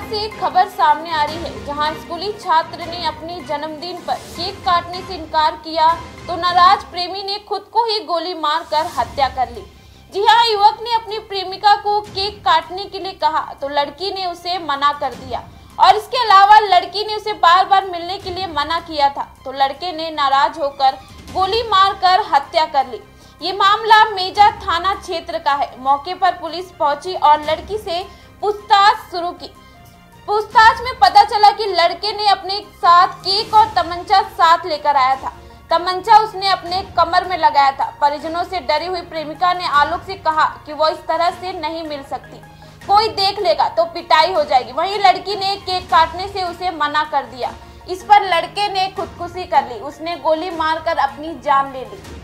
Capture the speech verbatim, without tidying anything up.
से एक खबर सामने आ रही है, जहां स्कूली छात्र ने अपने जन्मदिन पर केक काटने से इनकार किया तो नाराज प्रेमी ने खुद को ही गोली मारकर हत्या कर ली। जी हां, युवक ने अपनी प्रेमिका को केक काटने के लिए कहा तो लड़की ने उसे मना कर दिया और इसके अलावा लड़की ने उसे बार बार मिलने के लिए मना किया था, तो लड़के ने नाराज होकर गोली मारकर हत्या कर ली। ये मामला मेजा थाना क्षेत्र का है। मौके पर पुलिस पहुंची और लड़की से पूछताछ शुरू की। पूछताछ में पता चला कि लड़के ने अपने साथ केक और तमंचा साथ लेकर आया था। तमंचा उसने अपने कमर में लगाया था। परिजनों से डरी हुई प्रेमिका ने आलोक से कहा कि वो इस तरह से नहीं मिल सकती, कोई देख लेगा तो पिटाई हो जाएगी। वहीं लड़की ने केक काटने से उसे मना कर दिया। इस पर लड़के ने खुदकुशी कर ली। उसने गोली मारकर अपनी जान ले ली।